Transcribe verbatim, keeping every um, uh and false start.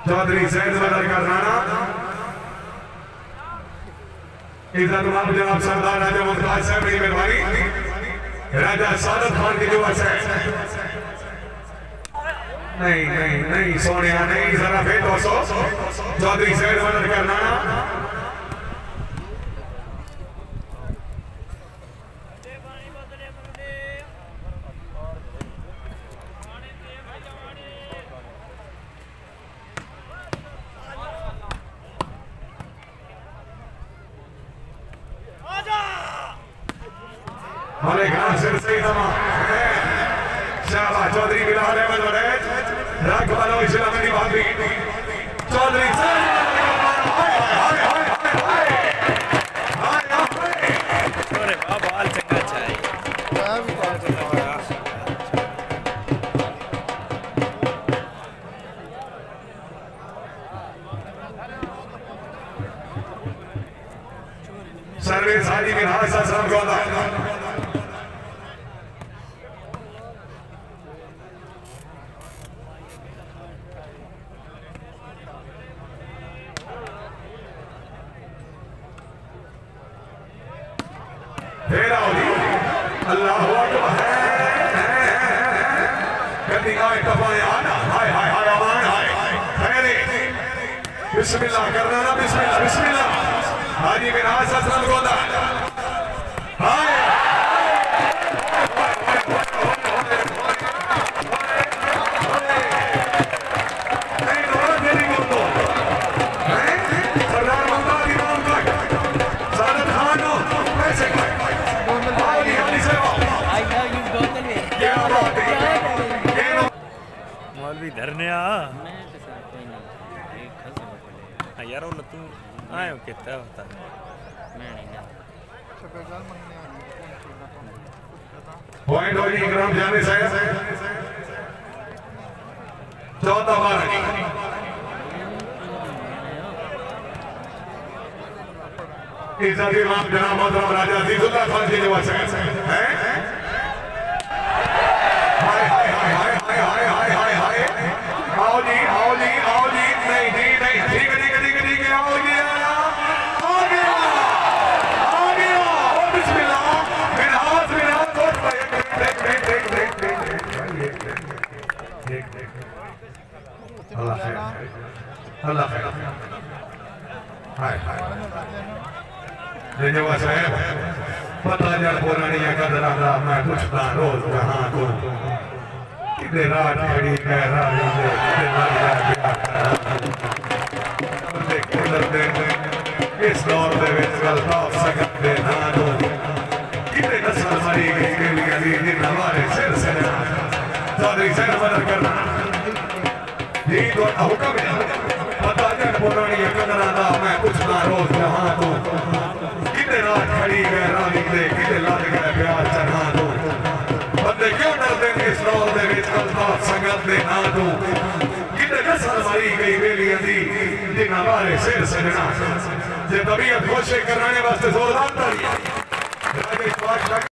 चौधरी सैद बदर का राणा इधर जनाब सरदार राजा मुमताज साहब बड़ी मेहरबानी राजा सादत खान की दुआ से नहीं नहीं नहीं सोने नहीं जरा फिर दोस्तों चौधरी सैद बदर का राणा हमारे गांव से सही तमाम शाबाश चौधरी बिलाल अहमद वरेज राग वालों इस्लाम की बाबरी चौधरी अरे वाह बाल चंगा चाहिए सर्विस हाजी के हाथ साथ सलाम को अल्लाह कभी आए कबाए आना हाय हाय हाय अमान हाय खैरे बिस्मिल्लाह करना ना बिस्मिल्लाह बिस्मिल्लाह हाजी बिन हासन सलाम गोदा हाय नहीं दोबारा तेरी बोलो हैं सरदार मुमताज इमाम का सादत खान पैसे मौलवी धरने आ यार वो तू आयो कितना होता मैं नहीं ना पॉइंट हो जी इकराम जाने साहब चौथा बार इज्जत इमाम जनाब मोहतरम राजा अजीजुल्लाह खान जी जवाब से हैं हाय हाय हाय हाय हाय हाय हाय हाय आओ जी आओ जी आओ जी नहीं नहीं नहीं ठीक ठीक ठीक ठीक आओ जी आ गया आ गया ओ बिस्मिल्लाह बिनास बिनास देख देख देख देख देख देख देख अल्लाह खैर अल्लाह खैर हाय हाय जवा साहब पता जड़ पुरानी कदर दा मैं पूछता रोज कहां को कितने रात खड़ी मैं रानी दे कितने मर गया बंदे कुदर दे इस दौर दे विच गल ताफ सकत दे ना दो कितने नस्ल मरी गई गली गली दिन हमारे सिर से ना चौधरी सैद बदर करना जी तो हुक्म है पता जड़ पुरानी कदर दा मैं पूछता रोज कहां को रात खड़ी गए रानी दे किते लग गए प्यार चढ़ा दो बंदे क्यों डरते इस दौर दे विच अल्ताफ संगत दे ना दो किते नस्ल मरी गई वेलियां दी जिन्हां बारे सिर सजना जे तबीयत खुश कराने वास्ते जोरदार तालियां